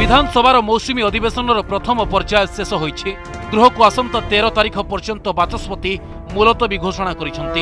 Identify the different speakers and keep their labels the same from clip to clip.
Speaker 1: विधानसभार मौसुमी अधिवेशन प्रथम पर्याय शेष होइछि। गृह को आसंता 13 तारिख पर्यंत बाचस्पति मुलतवी घोषणा करिसेंति।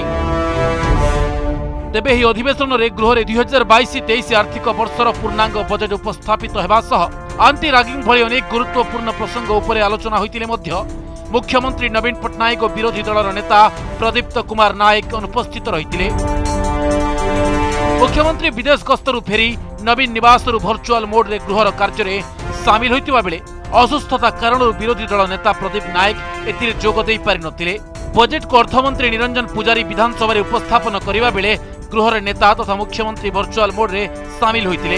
Speaker 1: तेबे ही अधिवेशन रे गृह रे 2022-23 आर्थिक वर्षर पूर्णांग बजेट उपस्थापित हेबा सह आंटी रागिंग भली अनेक गुरुत्वपूर्ण प्रसंग उपरे आलोचना होइतिले मध्य मुख्यमंत्री नवीन पट्टनायक और विरोधी दलर नेता प्रदीप्त कुमार नायक अनुपस्थित रहितिले। मुख्यमंत्री विदेश गस्तरु फेरी नवीन निवास भर्चुआल मोड रे गृहर कार्य रे सामिल होइतिबा बेले असुस्थता कारण विरोधी दल नेता प्रदीप नायक एथिरे जोग देई पारि नथिले। बजेट को अर्थमंत्री निरंजन पुजारी विधानसभा उपस्थापन करिबा बेले गृहर नेता तथा मुख्यमंत्री भर्चुआल मोड रे सामिल होइतिले।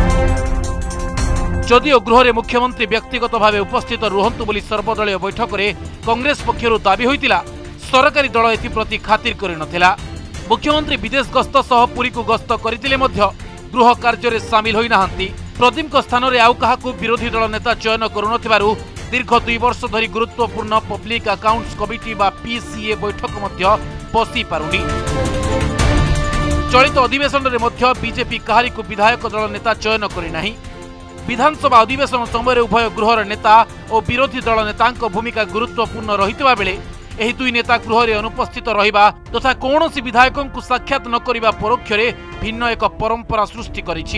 Speaker 1: जदिओ गृह रे मुख्यमंत्री व्यक्तिगत भाव उपस्थित रुहंतु बोली सर्वदलीय बैठक रे कांग्रेस पक्षरु दाबी होइतिला, सरकारी दल एथिप्रति खातिर करि नथिला। मुख्यमंत्री विदेश गस्त सह पुरी को गस्त करथिले मध्य गृह कार्य रे सामिल होई नाहंती। प्रदीप स्थान रे आउ काहाकू विरोधी दल नेता चयन करुनथिबारु दीर्घ 2 वर्ष धरी गुरुत्वपूर्ण पब्लिक अकाउंट्स कमिटी बा पीसीए बैठक मध्य बसी पारुनी। चलित अधिवेशन रे मध्य बीजेपी काहारी को विधायक दल नेता चयन करि नाही। विधानसभा अधिवेशन समय उभय गृहर नेता और विरोधी दल नेतांक भूमिका गुरुत्वपूर्ण रहितबा बेले एही दुई नेता गृह रे अनुपस्थित रहिबा तथा कौनसी विधायकों को साक्षात न करिबा परोक्ष रे भिन्न एक परंपरा सृष्टि करिछि।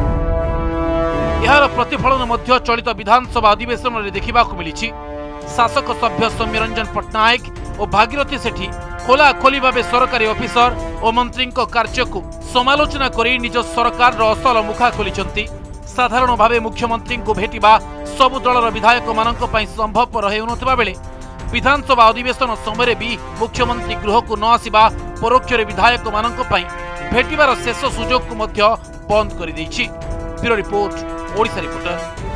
Speaker 1: यार प्रतिफलन मध्य चलित विधानसभा अधिवेशन रे देखिबा को मिलिछि। शासक सभ्य सौम्यरंजन पट्टनायक और भागीरथी सेठी खोला खोली भावे सरकारी ऑफिसर और मंत्री कार्य को समालोचना करी निज सरकार रो असल मुखा खोलिछंती। साधारण भावे मुख्यमंत्री को भेटिबा सबु दलर विधायक मानक पई संभव रहे उनथबा बेले विधानसभा अधिवेशन समय भी मुख्यमंत्री गृह को न आसिबा परोक्ष रे विधायक मानक पई भेटिबार शेष सुजोग को मध्य बंद करि दैछि। Bureau report, Odisha reporter.